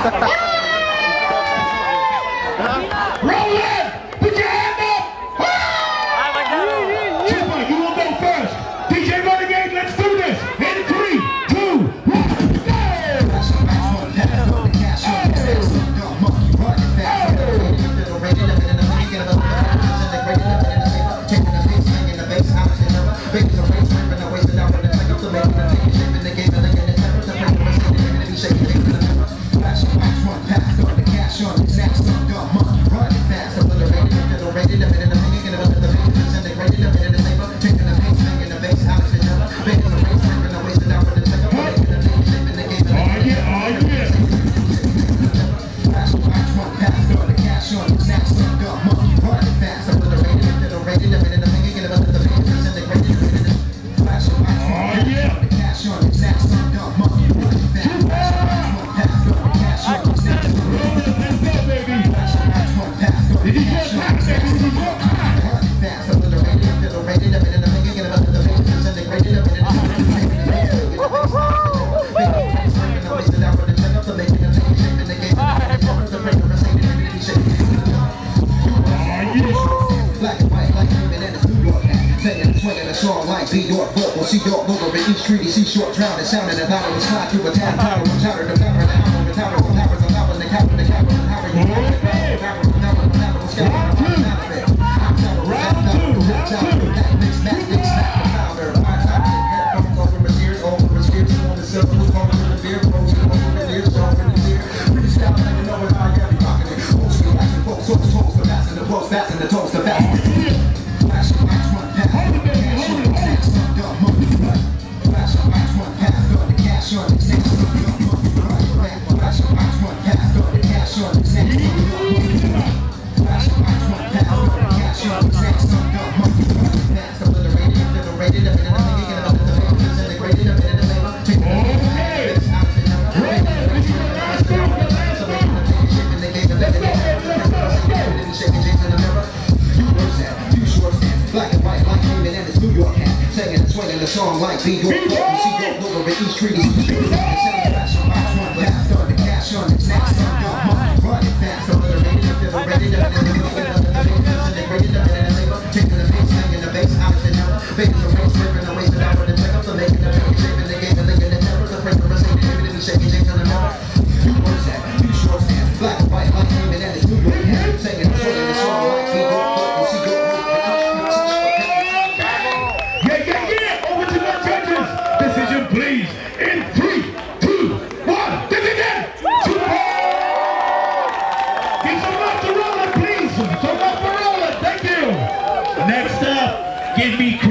Roll in! Put your hand up! Chipper, you will go first. DJ Renegade, let's do this. In 3, 2, 1, See dog over in each treaty, see short drown, and sounding about it was high to a town tower, the tower, the tower, the tower, the tower, the tower, the tower, the tower, the tower, the tower, singing the song like be your fuck. You see your logo in each treaty. The same fashion, one blast on the cash on the snacks on the money. Running fast over the radio, feel ready to taking the bass, hanging the bass, out of the number. Baking the race, ripping the waste without what it took up. So making the baby shaping the game, and licking the terror. The breaker, Mercedes, everything shaking, shaking on the number. You words that, you short stand, black and white, like Damon and his New York hand. Singing the song like be your fuck. You see your decision, please. In 3, 2, 1. Decision! Give some love to Roland, please. Some love for Roland. Thank you. Next up, give me